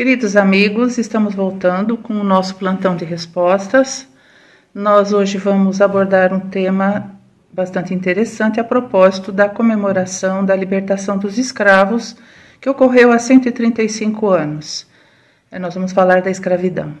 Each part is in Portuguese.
Queridos amigos, estamos voltando com o nosso plantão de respostas. Nós hoje vamos abordar um tema bastante interessante a propósito da comemoração da libertação dos escravos, que ocorreu há 135 anos. Nós vamos falar da escravidão.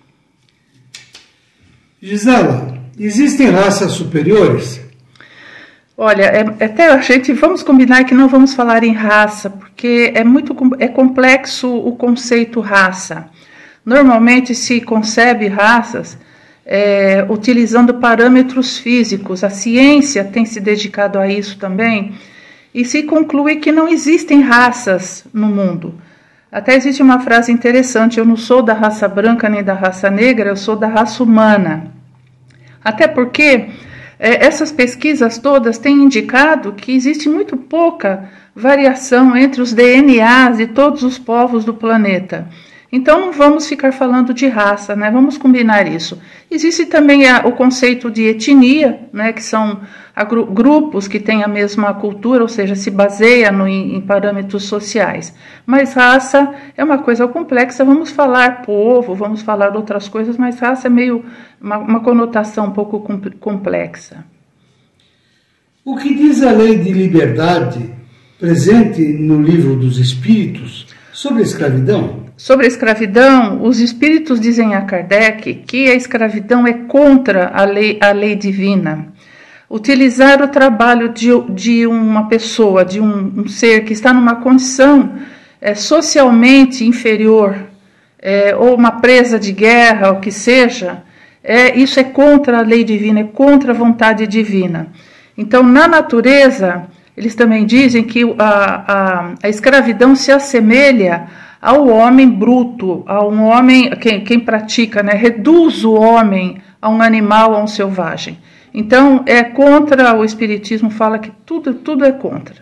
Gisela, existem raças superiores? Olha, até a gente vamos combinar que não vamos falar em raça, porque é complexo o conceito raça. Normalmente se concebe raças utilizando parâmetros físicos. A ciência tem se dedicado a isso também e se conclui que não existem raças no mundo. Até existe uma frase interessante: eu não sou da raça branca nem da raça negra, eu sou da raça humana. Até porque essas pesquisas todas têm indicado que existe muito pouca variação entre os DNAs de todos os povos do planeta. Então não vamos ficar falando de raça, né? Vamos combinar isso. Existe também o conceito de etnia, né? Que são grupos que têm a mesma cultura, ou seja, se baseia em parâmetros sociais. Mas raça é uma coisa complexa, vamos falar povo, vamos falar outras coisas, mas raça é meio uma conotação um pouco complexa. O que diz a lei de liberdade presente no Livro dos Espíritos sobre a escravidão? Sobre a escravidão, os espíritos dizem a Kardec que a escravidão é contra a lei divina. Utilizar o trabalho de uma pessoa, de um ser que está numa condição socialmente inferior, ou uma presa de guerra, o que seja, isso é contra a lei divina, é contra a vontade divina. Então, na natureza, eles também dizem que a escravidão se assemelha ao homem bruto, a um homem, quem pratica, né, reduz o homem a um animal, a um selvagem. Então, é contra, o Espiritismo fala que tudo é contra.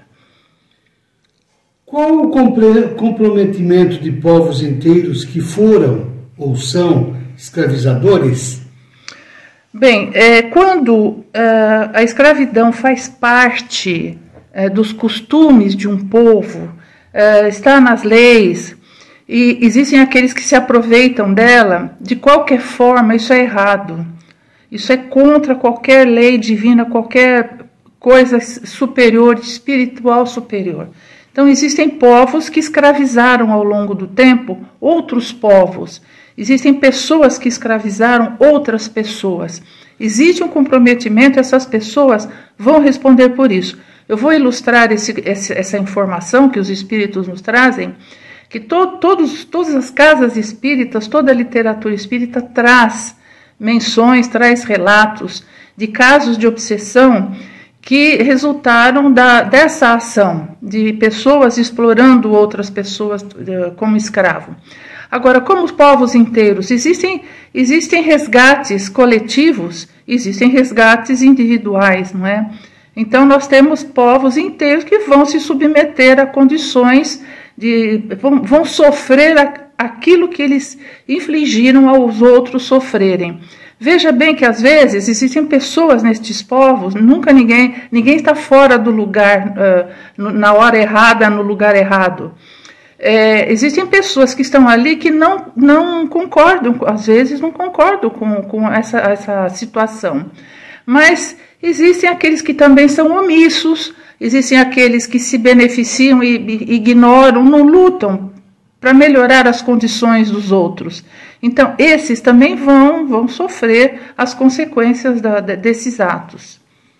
Qual o comprometimento de povos inteiros que foram ou são escravizadores? Bem, quando a escravidão faz parte dos costumes de um povo, está nas leis, e existem aqueles que se aproveitam dela, de qualquer forma, isso é errado. Isso é contra qualquer lei divina, qualquer coisa superior, espiritual superior. Então, existem povos que escravizaram ao longo do tempo outros povos. Existem pessoas que escravizaram outras pessoas. Existe um comprometimento, essas pessoas vão responder por isso. Eu vou ilustrar essa informação que os espíritos nos trazem, que todas as casas espíritas, toda a literatura espírita traz menções, traz relatos de casos de obsessão que resultaram dessa ação, de pessoas explorando outras pessoas como escravo. Agora, como os povos inteiros, existem resgates coletivos, existem resgates individuais, não é? Então, nós temos povos inteiros que vão se submeter a condições vão sofrer aquilo que eles infligiram aos outros sofrerem. Veja bem que, às vezes, existem pessoas nestes povos, nunca ninguém está fora do lugar, na hora errada, no lugar errado. Existem pessoas que estão ali que não concordam, às vezes não concordam com essa situação. Mas existem aqueles que também são omissos, existem aqueles que se beneficiam e ignoram, não lutam para melhorar as condições dos outros. Então, esses também vão sofrer as consequências desses atos.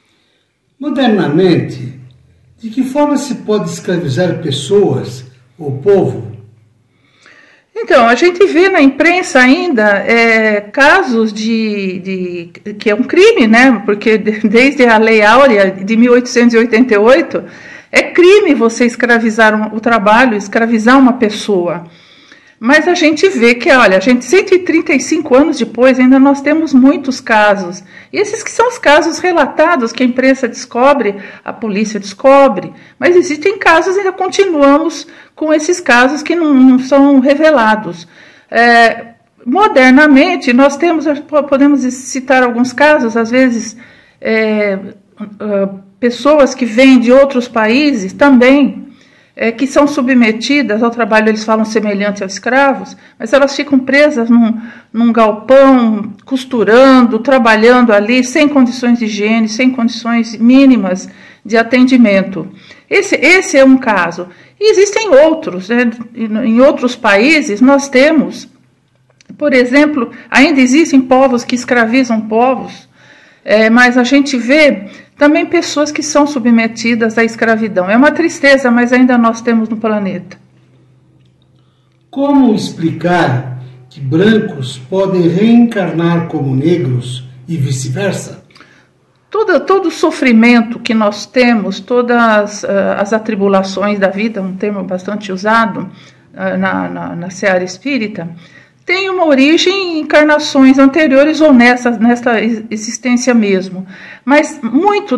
Modernamente, de que forma se pode escravizar pessoas ou povo? Então, a gente vê na imprensa ainda casos que é um crime, né? Porque desde a Lei Áurea de 1888, é crime você escravizar o trabalho, escravizar uma pessoa. Mas a gente vê que, olha, 135 anos depois, ainda nós temos muitos casos. E esses que são os casos relatados, que a imprensa descobre, a polícia descobre. Mas existem casos, ainda continuamos com esses casos que não são revelados. Modernamente, nós podemos citar alguns casos, às vezes, pessoas que vêm de outros países também, que são submetidas ao trabalho, eles falam semelhante aos escravos, mas elas ficam presas num galpão, costurando, trabalhando ali, sem condições de higiene, sem condições mínimas de atendimento. Esse é um caso. E existem outros, né? Em outros países nós temos, por exemplo, ainda existem povos que escravizam povos, mas a gente vê também pessoas que são submetidas à escravidão. É uma tristeza, mas ainda nós temos no planeta. Como explicar que brancos podem reencarnar como negros e vice-versa? Todo o sofrimento que nós temos, todas as atribulações da vida, um termo bastante usado na seara espírita, tem uma origem em encarnações anteriores ou nesta existência mesmo. Mas muito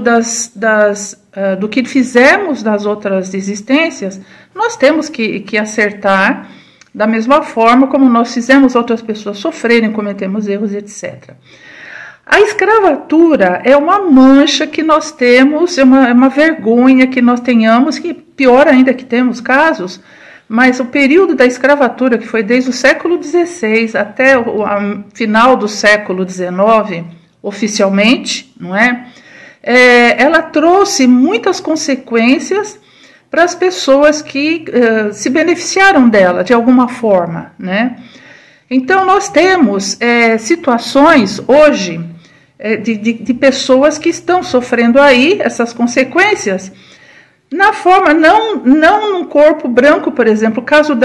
do que fizemos nas outras existências, nós temos que acertar da mesma forma como nós fizemos outras pessoas sofrerem, cometemos erros, etc. A escravatura é uma mancha que nós temos, é uma vergonha que nós tenhamos, que pior ainda que temos casos, mas o período da escravatura, que foi desde o século XVI até o final do século XIX, oficialmente, não é? Ela trouxe muitas consequências para as pessoas que se beneficiaram dela de alguma forma, né? Então, nós temos situações hoje de pessoas que estão sofrendo aí essas consequências na forma, não num corpo branco, por exemplo, o caso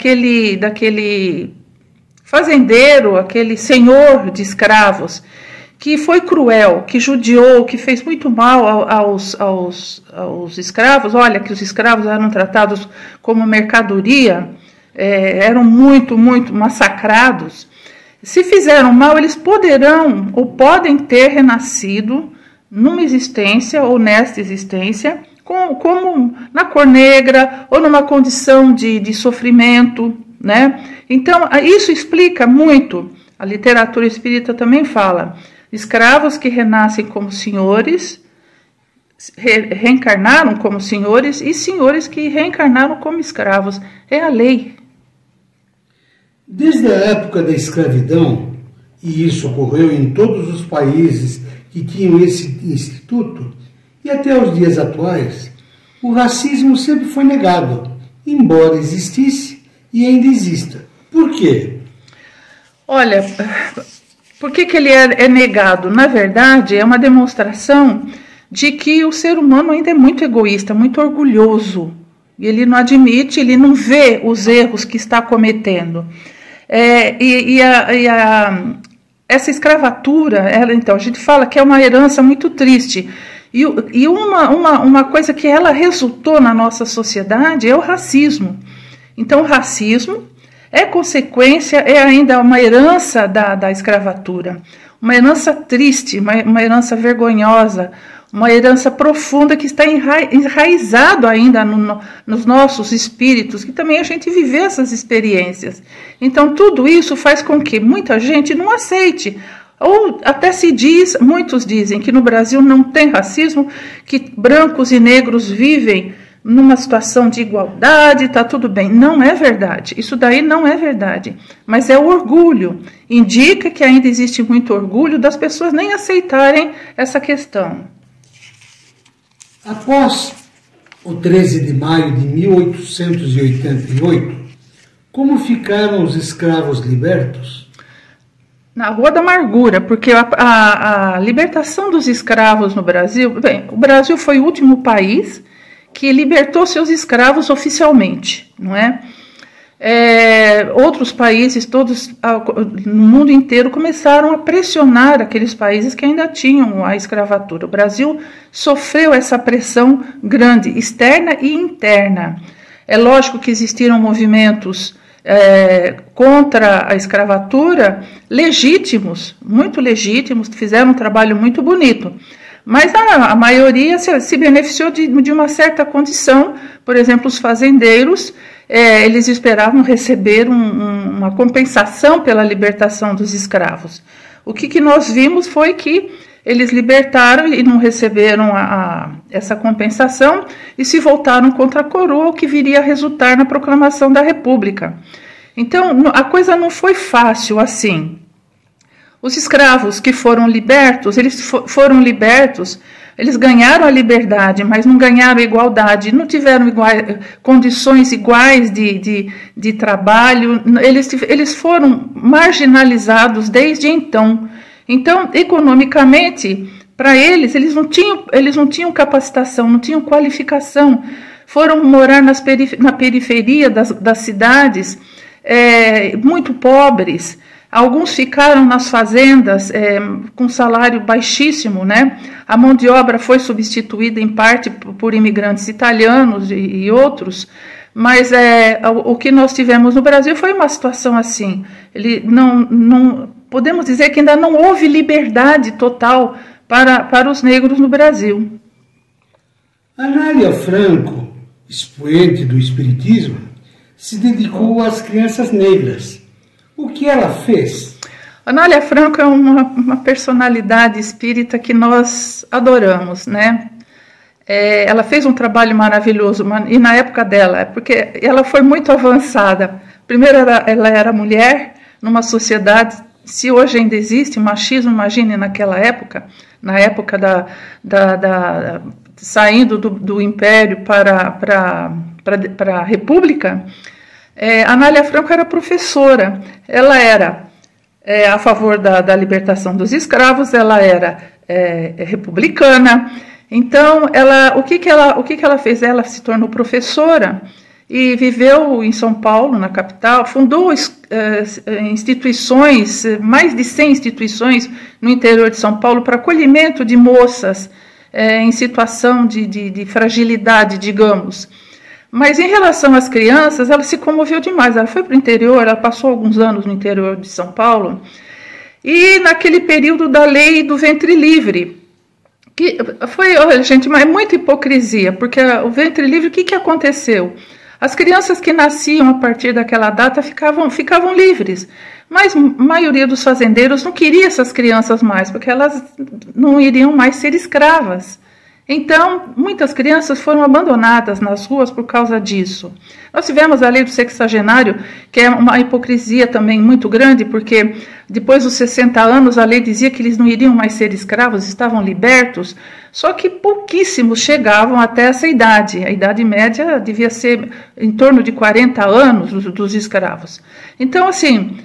daquele fazendeiro, aquele senhor de escravos, que foi cruel, que judiou, que fez muito mal aos escravos. Olha, que os escravos eram tratados como mercadoria, eram muito, muito massacrados. Se fizeram mal, eles poderão ou podem ter renascido numa existência ou nesta existência, como na cor negra ou numa condição de sofrimento, né? Então, isso explica muito. A literatura espírita também fala: escravos que renascem como senhores, reencarnaram como senhores, e senhores que reencarnaram como escravos. É a lei. Desde a época da escravidão, e isso ocorreu em todos os países que tinham esse instituto, e até os dias atuais, o racismo sempre foi negado, embora existisse e ainda exista. Por quê? Olha, por que ele é negado? Na verdade, é uma demonstração de que o ser humano ainda é muito egoísta, muito orgulhoso. Ele não admite, ele não vê os erros que está cometendo. Essa escravatura, então, a gente fala que é uma herança muito triste. E uma coisa que ela resultou na nossa sociedade é o racismo. Então, o racismo é consequência, é ainda uma herança da escravatura. Uma herança triste, uma herança vergonhosa, uma herança profunda que está enraizado ainda nos nossos espíritos, que também a gente vive essas experiências. Então, tudo isso faz com que muita gente não aceite. Ou até muitos dizem que no Brasil não tem racismo, que brancos e negros vivem numa situação de igualdade, está tudo bem. Não é verdade, isso daí não é verdade, mas é o orgulho. Indica que ainda existe muito orgulho das pessoas nem aceitarem essa questão. Após o 13 de maio de 1888, como ficaram os escravos libertos? Na Rua da Amargura, porque a libertação dos escravos no Brasil... Bem, o Brasil foi o último país que libertou seus escravos oficialmente, não é? Outros países, todos no mundo inteiro, começaram a pressionar aqueles países que ainda tinham a escravatura. O Brasil sofreu essa pressão grande, externa e interna. É lógico que existiram movimentos contra a escravatura legítimos, muito legítimos, fizeram um trabalho muito bonito. Mas a maioria se beneficiou de uma certa condição. Por exemplo, os fazendeiros, eles esperavam receber uma compensação pela libertação dos escravos. O que nós vimos foi que eles libertaram e não receberam essa compensação e se voltaram contra a coroa, o que viria a resultar na proclamação da República. Então, a coisa não foi fácil assim. Os escravos que foram libertos, eles ganharam a liberdade, mas não ganharam a igualdade, não tiveram condições iguais de trabalho, eles foram marginalizados desde então. Então, economicamente, para eles não tinham capacitação, não tinham qualificação, foram morar na periferia das cidades, muito pobres. Alguns ficaram nas fazendas com salário baixíssimo, né? A mão de obra foi substituída em parte por imigrantes italianos e outros, mas o que nós tivemos no Brasil foi uma situação assim. Podemos dizer que ainda não houve liberdade total para os negros no Brasil. Anália Franco, expoente do Espiritismo, se dedicou às crianças negras. O que ela fez? Anália Franco é uma personalidade espírita que nós adoramos, né? Ela fez um trabalho maravilhoso, e na época dela, porque ela foi muito avançada. Primeiro, ela era mulher numa sociedade, se hoje ainda existe machismo, imagine naquela época, na época saindo do Império para a República. Anália Franco era professora, ela era a favor da libertação dos escravos, ela era republicana. Então, o que ela fez? Ela se tornou professora e viveu em São Paulo, na capital, fundou instituições, mais de 100 instituições no interior de São Paulo para acolhimento de moças em situação de fragilidade, digamos. Mas em relação às crianças, ela se comoveu demais. Ela foi para o interior, ela passou alguns anos no interior de São Paulo, e naquele período da lei do ventre livre, que foi, olha, gente, mas muita hipocrisia, porque o ventre livre, o que aconteceu? As crianças que nasciam a partir daquela data ficavam livres, mas a maioria dos fazendeiros não queria essas crianças mais, porque elas não iriam mais ser escravas. Então, muitas crianças foram abandonadas nas ruas por causa disso. Nós tivemos a lei do sexagenário, que é uma hipocrisia também muito grande, porque depois dos 60 anos a lei dizia que eles não iriam mais ser escravos, estavam libertos, só que pouquíssimos chegavam até essa idade. A idade média devia ser em torno de 40 anos dos escravos. Então, assim,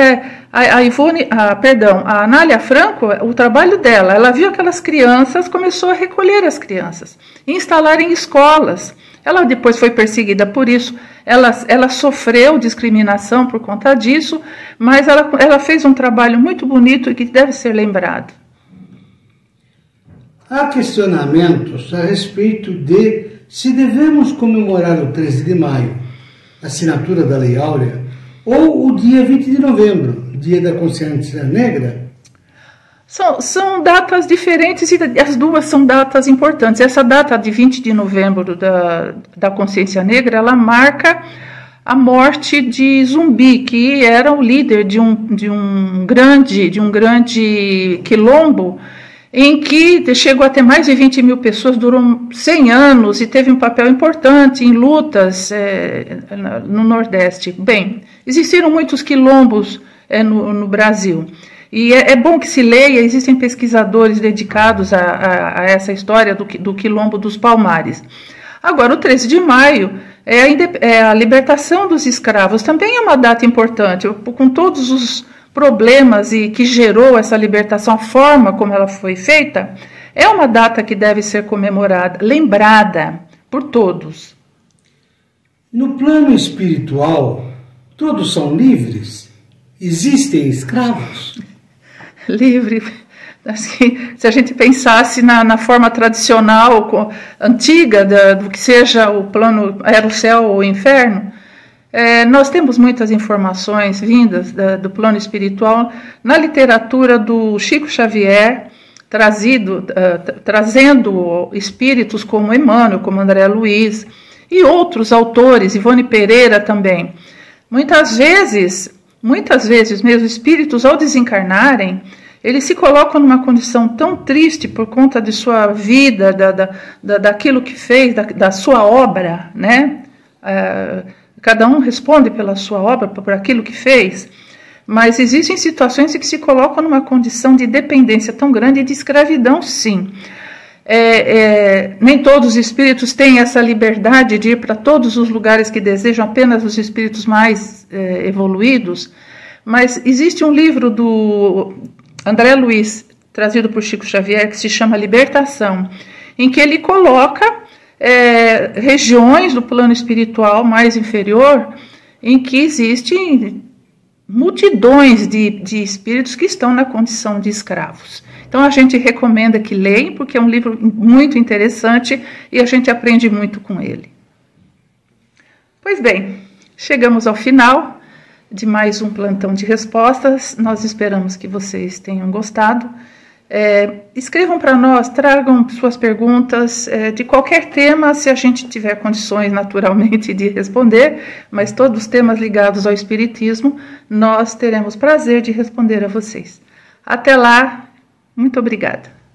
a Anália Franco, o trabalho dela, ela viu aquelas crianças, começou a recolher as crianças, instalar em escolas. Ela depois foi perseguida por isso, ela sofreu discriminação por conta disso, mas ela fez um trabalho muito bonito e que deve ser lembrado. Há questionamentos a respeito de se devemos comemorar o 13 de maio, assinatura da Lei Áurea, ou o dia 20 de novembro, dia da consciência negra. São datas diferentes e as duas são datas importantes. Essa data de 20 de novembro da consciência negra, ela marca a morte de Zumbi, que era o líder de um grande quilombo, em que chegou a ter mais de 20 mil pessoas, durou 100 anos e teve um papel importante em lutas no Nordeste. Bem, existiram muitos quilombos no Brasil. E é bom que se leia, existem pesquisadores dedicados a essa história do quilombo dos Palmares. Agora, o 13 de maio é a libertação dos escravos, também é uma data importante, com todos os problemas e que gerou essa libertação, a forma como ela foi feita, é uma data que deve ser comemorada, lembrada por todos. No plano espiritual, todos são livres? Existem escravos? Livre. Assim, se a gente pensasse na forma tradicional, antiga, do que seja o plano, era o céu ou o inferno, nós temos muitas informações vindas do plano espiritual na literatura do Chico Xavier, trazendo espíritos como Emmanuel, como André Luiz e outros autores, Ivone Pereira também. Muitas vezes mesmo, espíritos ao desencarnarem, eles se colocam numa condição tão triste por conta de sua vida, daquilo que fez, da sua obra, né? Cada um responde pela sua obra, por aquilo que fez, mas existem situações em que se colocam numa condição de dependência tão grande e de escravidão, sim. Nem todos os espíritos têm essa liberdade de ir para todos os lugares que desejam, apenas os espíritos mais evoluídos, mas existe um livro do André Luiz, trazido por Chico Xavier, que se chama Libertação, em que ele coloca regiões do plano espiritual mais inferior em que existem multidões de espíritos que estão na condição de escravos. Então a gente recomenda que leiam, porque é um livro muito interessante e a gente aprende muito com ele. Pois bem, chegamos ao final de mais um plantão de respostas. Nós esperamos que vocês tenham gostado. Escrevam para nós, tragam suas perguntas de qualquer tema, se a gente tiver condições naturalmente de responder, mas todos os temas ligados ao Espiritismo, nós teremos prazer de responder a vocês. Até lá, muito obrigada.